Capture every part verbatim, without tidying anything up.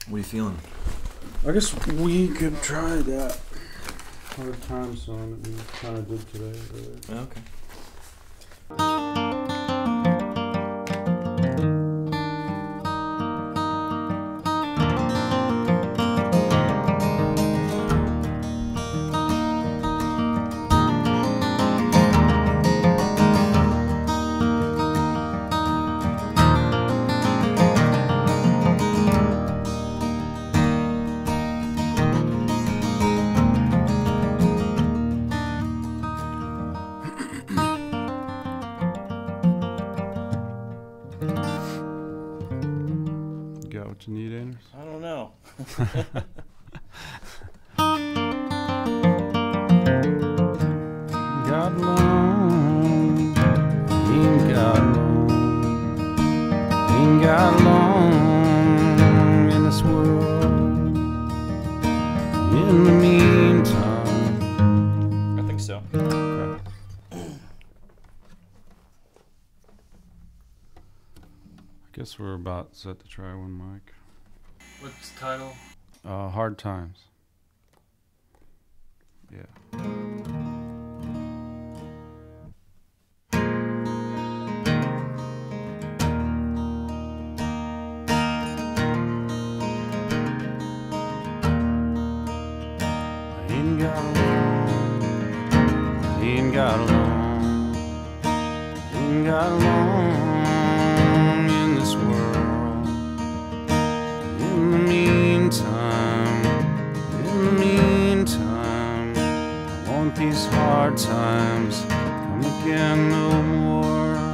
What are you feeling? I guess we could try that hard time song that we kind of did today. Really. Okay. Got what you need, Anders? I don't know. Got long, ain't got long, ain't got long in this world. In the meantime, I think so. okay. I guess we're about set to try one mic. What's the title? Uh, hard times. Yeah. Ain't got long, ain't got long, ain't got long in this world. In the meantime, in the meantime, I want these hard times come again no more.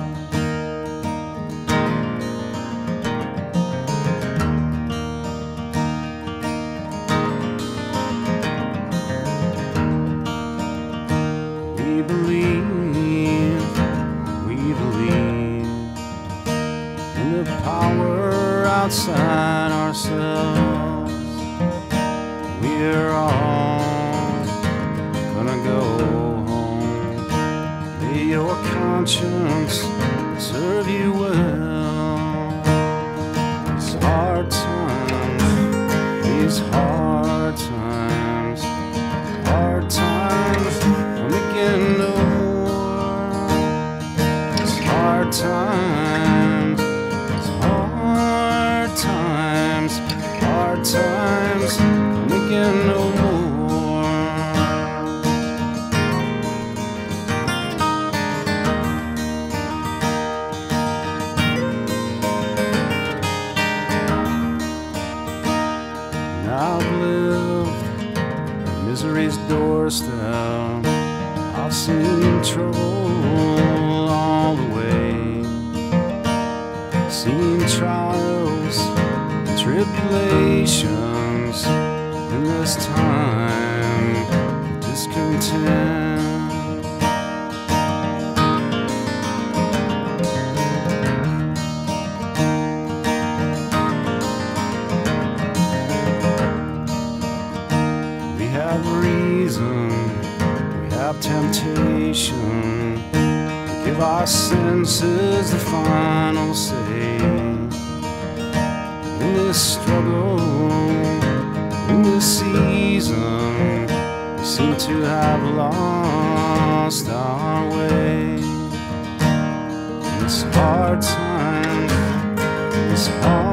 We believe, we believe in the power outside ourselves. We're all gonna go home. May your conscience serve you well. These hard times, these hard times, hard times come again no more. These hard times, these hard times, hard times come again no more. And I've lived at misery's doorstep. I've seen trouble all the way, seen trials and tribulations in this time of discontent. We have reason, we have temptation, give our senses the final say. In this struggle, in this season, we seem to have lost our way. This hard time, this hard